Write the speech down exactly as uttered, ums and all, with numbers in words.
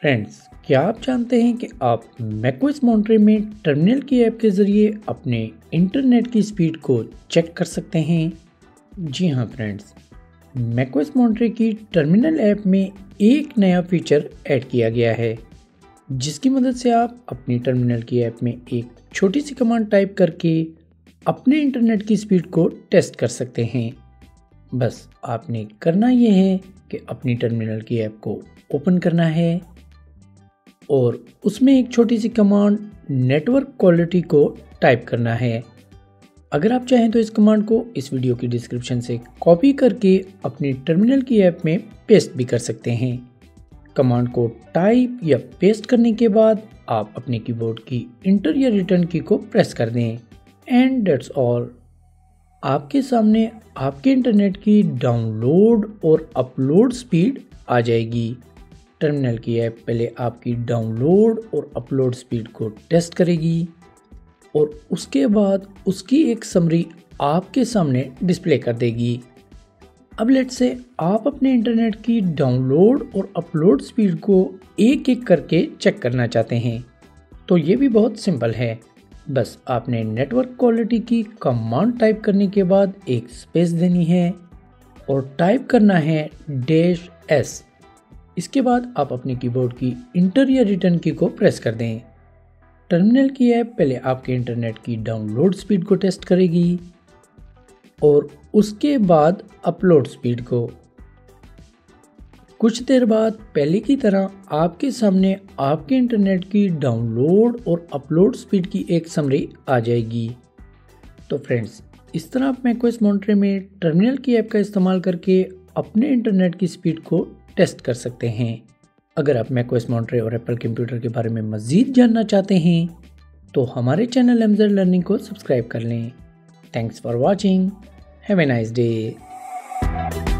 Friends, क्या आप जानते हैं कि आप मैकओएस मॉन्टरे में टर्मिनल की ऐप के ज़रिए अपने इंटरनेट की स्पीड को चेक कर सकते हैं? जी हाँ फ्रेंड्स, मैकओएस मॉन्टरे की टर्मिनल ऐप में एक नया फीचर ऐड किया गया है, जिसकी मदद से आप अपनी टर्मिनल की ऐप में एक छोटी सी कमांड टाइप करके अपने इंटरनेट की स्पीड को टेस्ट कर सकते हैं। बस आपने करना यह है कि अपनी टर्मिनल की ऐप को ओपन करना है और उसमें एक छोटी सी कमांड नेटवर्क क्वालिटी को टाइप करना है। अगर आप चाहें तो इस कमांड को इस वीडियो की डिस्क्रिप्शन से कॉपी करके अपनी टर्मिनल की ऐप में पेस्ट भी कर सकते हैं। कमांड को टाइप या पेस्ट करने के बाद आप अपने कीबोर्ड की इंटर या रिटर्न की को प्रेस कर दें एंड दैट्स ऑल। आपके सामने आपके इंटरनेट की डाउनलोड और अपलोड स्पीड आ जाएगी। टर्मिनल की ऐप पहले आपकी डाउनलोड और अपलोड स्पीड को टेस्ट करेगी और उसके बाद उसकी एक समरी आपके सामने डिस्प्ले कर देगी। अब लेट्स से आप अपने इंटरनेट की डाउनलोड और अपलोड स्पीड को एक एक करके चेक करना चाहते हैं, तो ये भी बहुत सिंपल है। बस आपने नेटवर्क क्वालिटी की कमांड टाइप करने के बाद एक स्पेस देनी है और टाइप करना है डैश एस। इसके बाद आप अपने कीबोर्ड की इंटर या रिटर्न की को प्रेस कर दें। टर्मिनल की ऐप पहले आपके इंटरनेट की डाउनलोड स्पीड को टेस्ट करेगी और उसके बाद अपलोड स्पीड को। कुछ देर बाद पहले की तरह आपके सामने आपके इंटरनेट की डाउनलोड और अपलोड स्पीड की एक समरी आ जाएगी। तो फ्रेंड्स, इस तरह आप मैकओएस मॉन्टरे में टर्मिनल की ऐप का इस्तेमाल करके अपने इंटरनेट की स्पीड को टेस्ट कर सकते हैं। अगर आप मैकओएस मॉन्टरे और एप्पल कंप्यूटर के बारे में मज़ीद जानना चाहते हैं तो हमारे चैनल एमजेड लर्निंग को सब्सक्राइब कर लें। Thanks for watching. Have a nice day.